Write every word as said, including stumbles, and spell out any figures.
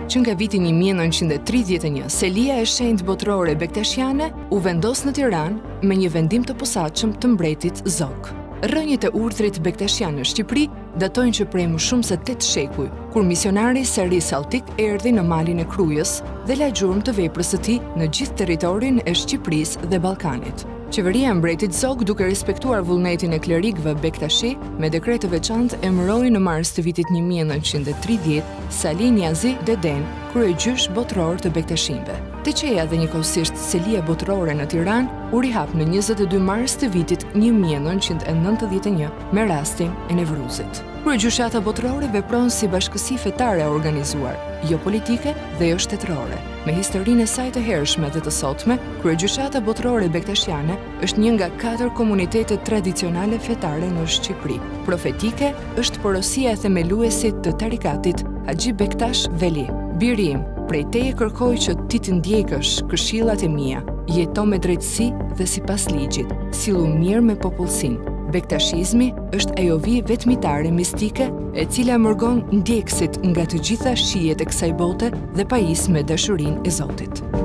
që nga viti një mijë e nëntëqind e tridhjetë e një, selia e shenjtë botërore bektashiane u vendos në Tiranë me një vendim të posaçëm të mbretit Zog. Rrënjët e urdhrit bektashian në Shqipëri datojnë që prej më shumë se tetë shekuj, kur misionari Seri Salltik erdhi në malin e Krujës dhe la gjurmë të veprës së tij në gjithë territorin e Shqipërisë dhe Ballkanit. Qeveria e mbretit Zog, duke respektuar vullnetin e klerikëve bektashi, me dekret të veçantë emëroi në mars të vitit një mijë e nëntëqind e tridhjetë Salih Niazi Deden, kryegjysh botëror të bektashinëve. Teqeja dhe njëkohësisht selia botërore në Tiranë u rihap në njëzet e dy mars të vitit një mijë e nëntëqind e nëntëdhjetë e një me rastin e Nevruzit. Kryegjyshata botërore vepron si bashkësi fetare e organizuar, jo politike dhe jo shtetërore. Me historinë e saj të hershme dhe të sotme, Kryegjyshata botërore bektashiane është një nga katër komunitetet tradicionale fetare në Shqipëri. Profetike është porosia e themeluesit të tarikatit Haxhi Bektash Veli. Biri im, prej teje kërkoj që ti të ndjekësh këshillat e mia, jeto me drejtësi dhe sipas ligjit, sillu mirë me popullsinë. Bektashizmi është ajo vijë vetmitare mistike e cila mërgon ndjekësit nga të gjitha shijet e kësaj bote dhe pajis me dashurinë e Zotit.